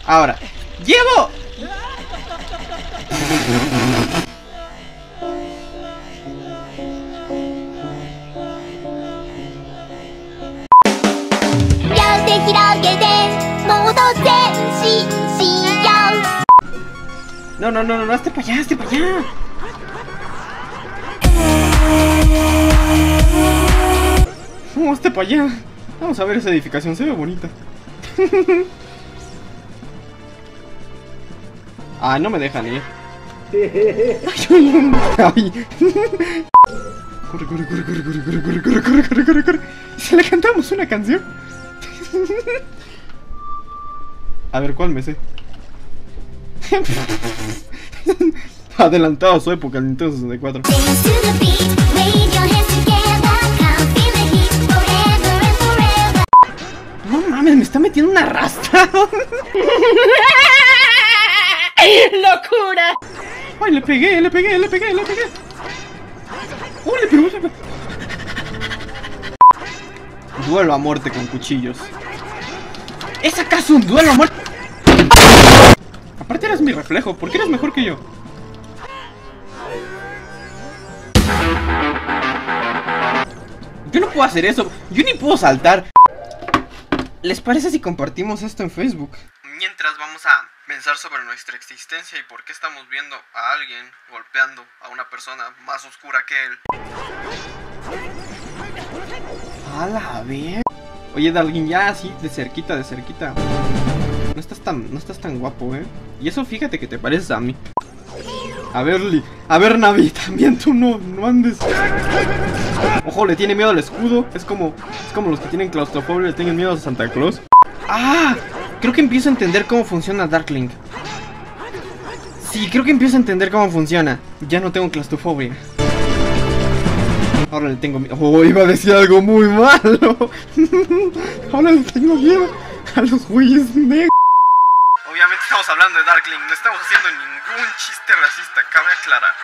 Ahora, ¡llevo! No, no, no, no, hazte para allá, hazte para allá. No, hazte para allá. Vamos a ver esa edificación, se ve bonita. Ah, no me dejan ir. Ay. Corre, corre, corre, corre, corre, corre, corre, corre, corre, corre, corre, corre. ¿Se le cantamos una canción? A ver, ¿cuál me sé? Adelantado a su época, el Nintendo 64. No mames, me está metiendo una rastra. ¡Locura! Ay, le pegué, le pegué, le pegué, le pegué. Uy, le pegó, le pegó. Duelo a muerte con cuchillos. ¿Es acaso un duelo a muerte? Aparte eres mi reflejo, ¿por qué eres mejor que yo? Yo no puedo hacer eso, yo ni puedo saltar. ¿Les parece si compartimos esto en Facebook? Mientras vamos a pensar sobre nuestra existencia y por qué estamos viendo a alguien golpeando a una persona más oscura que él. A la vez. Oye, Dalguin, ya así, de cerquita, de cerquita. No estás tan guapo, Y eso fíjate que te pareces a mí. A ver, a ver, Navi, también tú no andes. Ojo, le tiene miedo al escudo. Es como los que tienen claustrofobia, le tienen miedo a Santa Claus. ¡Ah! Creo que empiezo a entender cómo funciona Darkling. Sí, creo que empiezo a entender cómo funciona. Ya no tengo claustrofobia. Ahora le tengo miedo. Oh, iba a decir algo muy malo. Ahora le tengo miedo a los güeyes negros. Obviamente estamos hablando de Darkling. No estamos haciendo ningún chiste racista, cabe aclarar.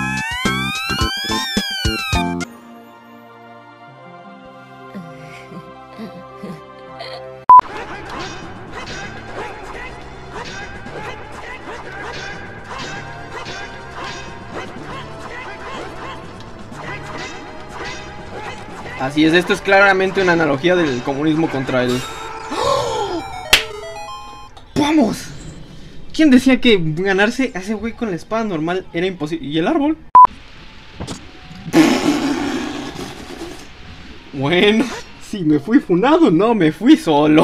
Así es, esto es claramente una analogía del comunismo contra el... ¡Oh! ¡Vamos! ¿Quién decía que ganarse a ese güey con la espada normal era imposible? ¿Y el árbol? Bueno, si me fui funado, no me fui solo.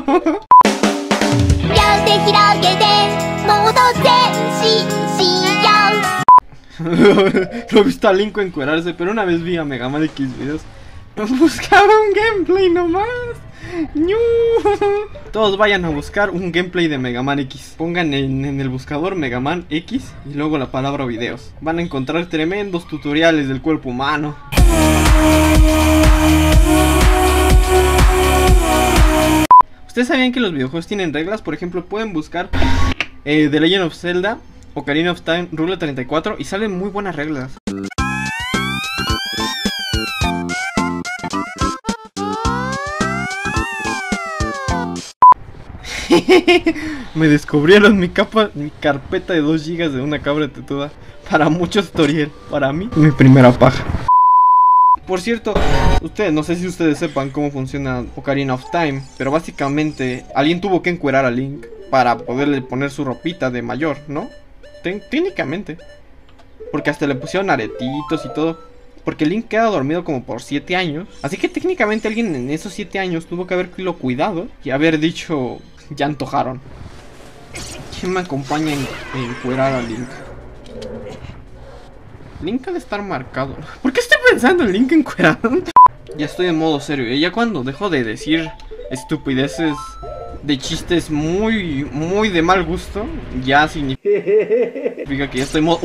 No he visto a Link encuerarse, pero una vez vi a Mega Man X videos. Buscaba un gameplay nomás. ¡Ñu! Todos vayan a buscar un gameplay de Mega Man X. Pongan en el buscador Mega Man X y luego la palabra videos. Van a encontrar tremendos tutoriales del cuerpo humano. ¿Ustedes sabían que los videojuegos tienen reglas? Por ejemplo, pueden buscar The Legend of Zelda Ocarina of Time Rule 34 y salen muy buenas reglas. Me descubrieron mi carpeta de 2 GB de una cabra tetuda. Para muchos tutorial, para mí, mi primera paja. Por cierto, no sé si ustedes sepan cómo funciona Ocarina of Time, pero básicamente alguien tuvo que encuerar a Link para poderle poner su ropita de mayor, ¿no? Técnicamente. Porque hasta le pusieron aretitos y todo. Porque Link queda dormido como por 7 años. Así que técnicamente alguien en esos 7 años tuvo que haberlo cuidado y haber dicho, ya antojaron. ¿Quién me acompaña en encuerar a Link? Link ha de estar marcado. ¿Por qué estoy pensando en Link encuerado? Ya estoy en modo serio. Ya cuando dejo de decir estupideces de chistes muy de mal gusto, ya significa que ya estoy en modo...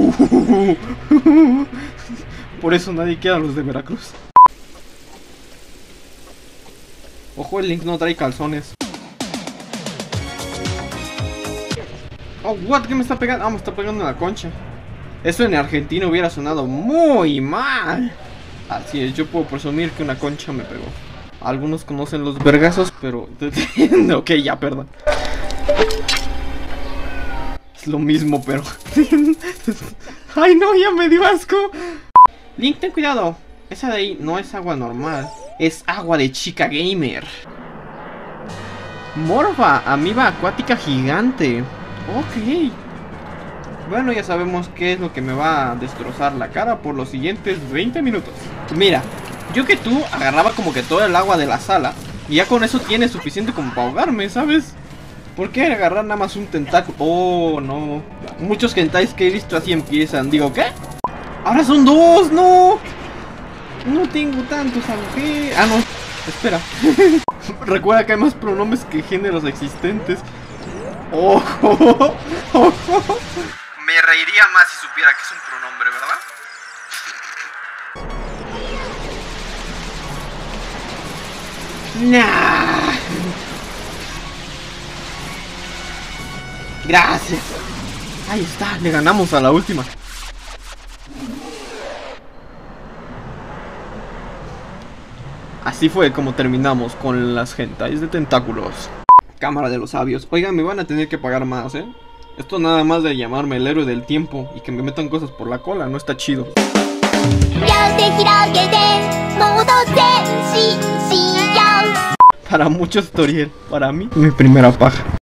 Por eso nadie queda a los de Veracruz. Ojo, el Link no trae calzones. Oh, what, ¿qué me está pegando? Ah, me está pegando en la concha. Eso en Argentina hubiera sonado muy mal. Así es, yo puedo presumir que una concha me pegó. Algunos conocen los vergazos, pero... Ok, ya, perdón. Es lo mismo, pero... ¡Ay, no! Ya me dio asco. Link, ten cuidado. Esa de ahí no es agua normal. Es agua de chica gamer. Morpha, amiba acuática gigante. Ok. Bueno, ya sabemos qué es lo que me va a destrozar la cara por los siguientes 20 minutos. Mira, yo que tú agarraba como que todo el agua de la sala y ya con eso tiene suficiente como para ahogarme, ¿sabes? ¿Por qué agarrar nada más un tentáculo? Oh, no. Muchos hentais que he visto así empiezan. Digo, ¿qué? Ahora son dos, no. No tengo tantos agujeros. Ah, no. Espera. Recuerda que hay más pronombres que géneros existentes. ¡Ojo! ¡Ojo! Me reiría más si supiera que es un pronombre, ¿verdad? Nah. Gracias. Ahí está, le ganamos a la última. Así fue como terminamos con las hentais de tentáculos. Cámara de los sabios. Oigan, me van a tener que pagar más, ¿eh? Esto nada más de llamarme el héroe del tiempo y que me metan cosas por la cola, no está chido. Para muchos, Toriel. Para mí, mi primera paja.